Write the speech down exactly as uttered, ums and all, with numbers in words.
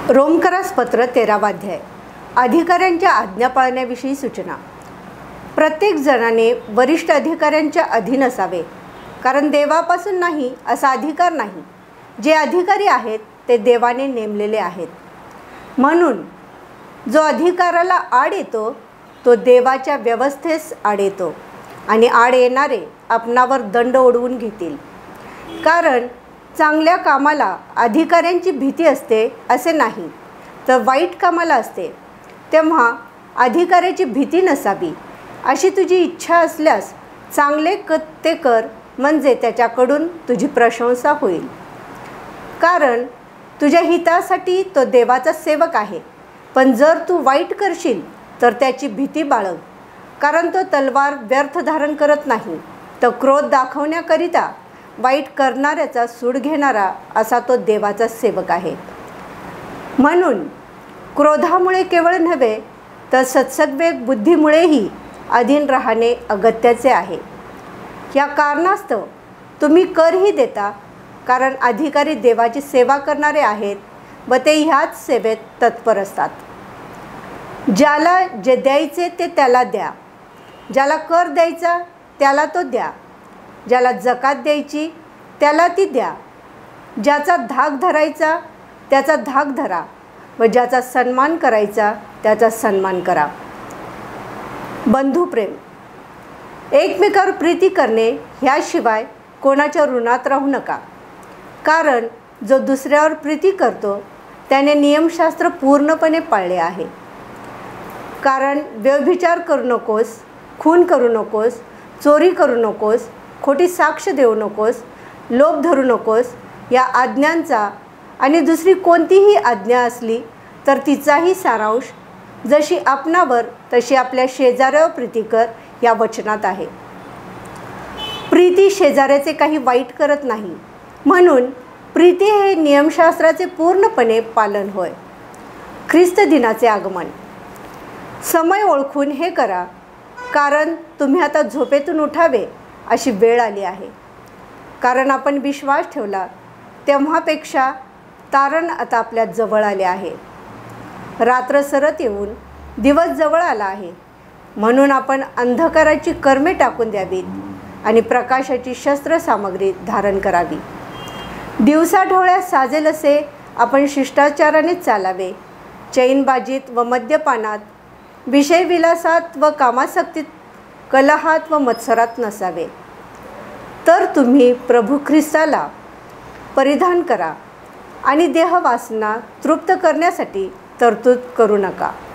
रोमकरास पत्र तेरावा अध्याय. अधिकाऱ्यांच्या आज्ञा पाळण्याविषयी सूचना. प्रत्येक जणाने वरिष्ठ अधिकाऱ्यांच्या अधीन असावे, कारण देवापासून नाही असा अधिकार नाही. जे अधिकारी आहेत ते देवाने नेमलेले आहेत. म्हणून जो अधिकाराला आड येतो तो देवाच्या व्यवस्थेस आड येतो, आणि आड येणारे आपणावर दंड ओढवून घेतील. कारण चांगल्या कामाला अधिकाऱ्यांची भीती असते असे नाही, तर वाईट कामाला असते. तेव्हा अधिकाऱ्याची भीती नसावी. अशी तुझी इच्छा असल्यास चांगले क ते कर, म्हणजे त्याच्याकडून तुझी प्रशंसा होईल. कारण तुझ्या हितासाठी तो देवाचा सेवक आहे. पण जर तू वाईट करशील तर त्याची भीती बाळग, कारण तो तलवार व्यर्थ धारण करत नाही, तर क्रोध दाखवण्याकरिता वाईट करणाऱ्याचा सूड घेणारा असा तो देवाचा सेवक आहे. म्हणून क्रोधामुळे केवळ नव्हे तर सत्सद्विवेक बुद्धीमुळेही अधीन राहणे अगत्याचे आहे. या कारणास्तव तुम्ही करही देता, कारण अधिकारी देवाची सेवा करणारे आहेत व ते ह्याच सेवेत तत्पर असतात. ज्याला जे द्यायचे ते त्याला द्या, ज्याला कर द्यायचा त्याला तो द्या, ज्याला जकात द्यायची त्याला ती द्या, ज्याचा धाक धरायचा त्याचा धाक धरा, व ज्याचा सन्मान करायचा त्याचा सन्मान करा. बंधुप्रेम. एकमेकावर प्रीती करणे ह्याशिवाय कोणाच्या ऋणात राहू नका. कारण जो दुसऱ्यावर प्रीती करतो त्याने नियमशास्त्र पूर्णपणे पाळले आहे. कारण व्यभिचार करू नकोस, खून करू नकोस, चोरी करू नकोस, खोटी साक्ष देऊ नकोस, लोभ धरू नकोस या आज्ञांचा आणि दुसरी कोणतीही आज्ञा असली तर तिचाही सारांश जशी आपणावर तशी आपल्या शेजाऱ्यावर प्रीती कर या वचनात आहे. प्रीती शेजाऱ्याचे काही वाईट करत नाही, म्हणून प्रीती हे नियमशास्त्राचे पूर्णपणे पालन होय. ख्रिस्त दिनाचे आगमन. समय ओळखून हे करा, कारण तुम्ही आता झोपेतून उठावे अशी वेळ आली आहे. कारण आपण विश्वास ठेवला तेव्हापेक्षा तारण आता आपल्या जवळ आले आहे. रात्र सरत येऊन दिवस जवळ आला आहे. म्हणून आपण अंधकाराची कर्मे टाकून द्यावीत आणि प्रकाशाची शस्त्रसामग्री धारण करावी. दिवसाढवळ्यात साजेल असे आपण शिष्टाचाराने चालावे. चैनबाजीत व मद्यपानात, विषयविलासात व कामासक्तीत, कलहात व मत्सरात नसावे. तर तुम्ही प्रभू ख्रिस्ताला परिधान करा आणि देहवासना तृप्त करण्यासाठी तरतूद करू नका.